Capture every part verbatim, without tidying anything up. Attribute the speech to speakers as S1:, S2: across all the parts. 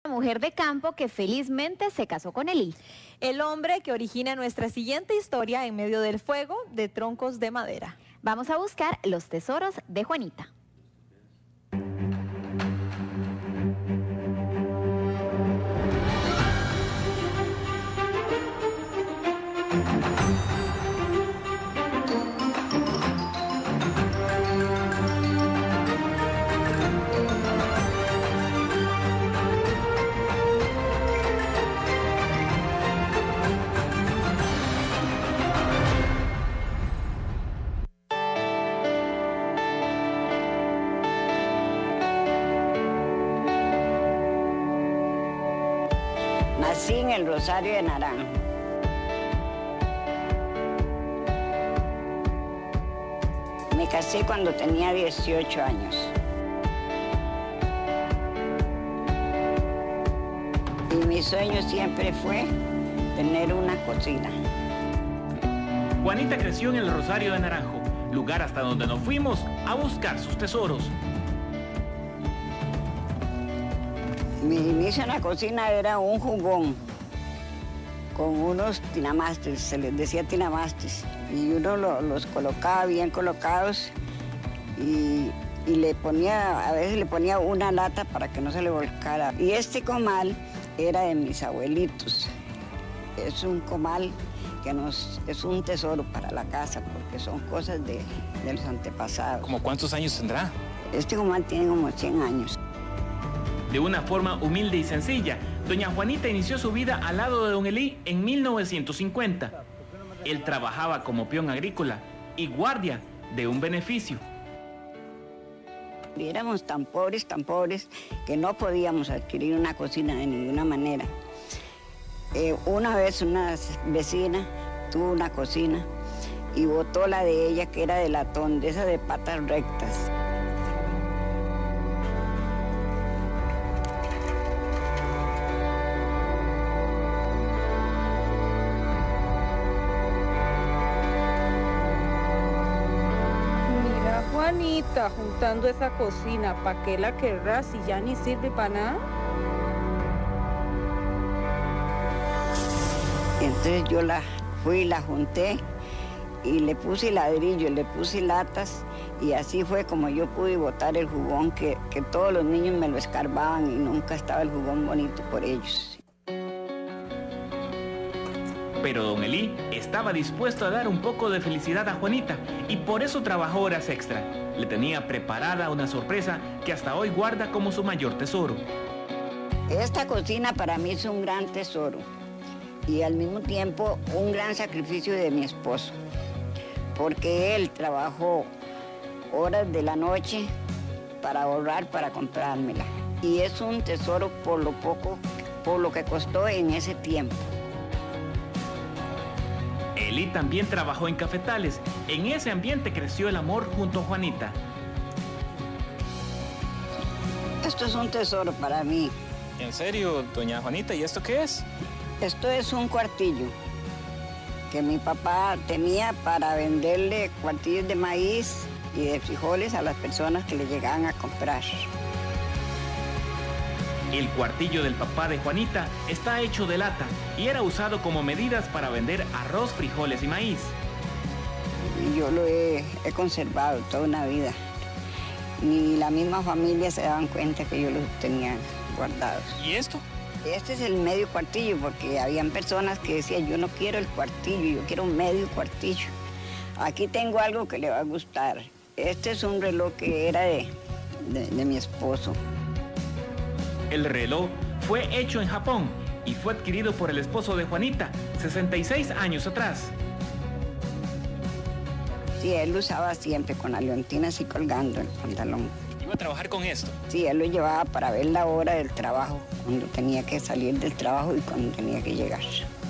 S1: mujer de campo que felizmente se casó con Elí.
S2: El hombre que origina nuestra siguiente historia en medio del fuego de troncos de madera.
S1: Vamos a buscar los tesoros de Juanita.
S3: Nací en el Rosario de Naranjo. Me casé cuando tenía dieciocho años. Y mi sueño siempre fue tener una cocina.
S4: Juanita creció en el Rosario de Naranjo, lugar hasta donde nos fuimos a buscar sus tesoros.
S3: Mi inicio en la cocina era un jugón con unos tinamastes, se les decía tinamastes, y uno lo, los colocaba bien colocados y, y le ponía, a veces le ponía una lata para que no se le volcara. Y este comal era de mis abuelitos. Es un comal que nos, es un tesoro para la casa porque son cosas de, de los antepasados.
S4: ¿Cómo cuántos años tendrá?
S3: Este comal tiene como cien años.
S4: De una forma humilde y sencilla, doña Juanita inició su vida al lado de don Elí en mil novecientos cincuenta. Él trabajaba como peón agrícola y guardia de un beneficio.
S3: Y éramos tan pobres, tan pobres, que no podíamos adquirir una cocina de ninguna manera. Eh, una vez una vecina tuvo una cocina y botó la de ella, que era de latón, de esa de patas rectas.
S5: Juanita, juntando esa cocina, ¿para qué la querrás si ya ni sirve para nada?
S3: Entonces yo la fui, la junté y le puse ladrillo, le puse latas y así fue como yo pude botar el jugón que, que todos los niños me lo escarbaban y nunca estaba el jugón bonito por ellos.
S4: Pero don Elí estaba dispuesto a dar un poco de felicidad a Juanita y por eso trabajó horas extra. Le tenía preparada una sorpresa que hasta hoy guarda como su mayor tesoro.
S3: Esta cocina para mí es un gran tesoro y al mismo tiempo un gran sacrificio de mi esposo, porque él trabajó horas de la noche para ahorrar, para comprármela. Y es un tesoro por lo poco, por lo que costó en ese tiempo.
S4: Elí también trabajó en cafetales. En ese ambiente creció el amor junto a Juanita.
S3: Esto es un tesoro para mí.
S4: ¿En serio, doña Juanita? ¿Y esto qué es?
S3: Esto es un cuartillo que mi papá tenía para venderle cuartillos de maíz y de frijoles a las personas que le llegaban a comprar.
S4: El cuartillo del papá de Juanita está hecho de lata y era usado como medidas para vender arroz, frijoles y maíz.
S3: Y yo lo he, he conservado toda una vida. Ni la misma familia se daban cuenta que yo los tenía guardados.
S4: ¿Y esto?
S3: Este es el medio cuartillo, porque habían personas que decían, yo no quiero el cuartillo, yo quiero un medio cuartillo. Aquí tengo algo que le va a gustar. Este es un reloj que era de, de, de mi esposo.
S4: El reloj fue hecho en Japón y fue adquirido por el esposo de Juanita sesenta y seis años atrás.
S3: Sí, él lo usaba siempre con la leontina así colgando el pantalón.
S4: ¿Iba a trabajar con esto?
S3: Sí, él lo llevaba para ver la hora del trabajo, cuando tenía que salir del trabajo y cuando tenía que llegar.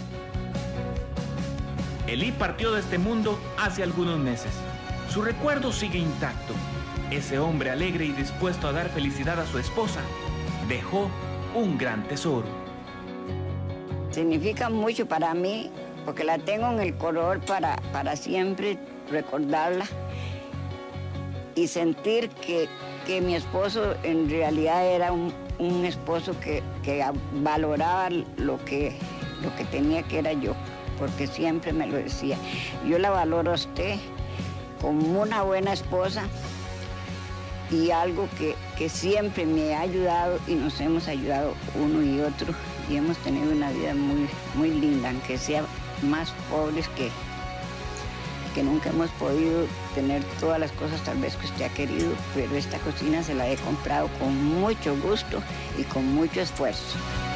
S4: Elí partió de este mundo hace algunos meses. Su recuerdo sigue intacto. Ese hombre alegre y dispuesto a dar felicidad a su esposa dejó un gran tesoro.
S3: Significa mucho para mí porque la tengo en el color para, para siempre recordarla y sentir que, que mi esposo en realidad era un, un esposo que, que valoraba lo que, lo que tenía, que era yo, porque siempre me lo decía. Yo la valoro a usted como una buena esposa y algo que, que siempre me ha ayudado y nos hemos ayudado uno y otro y hemos tenido una vida muy, muy linda, aunque sea más pobres que, que nunca hemos podido tener todas las cosas tal vez que usted ha querido, pero esta cocina se la he comprado con mucho gusto y con mucho esfuerzo.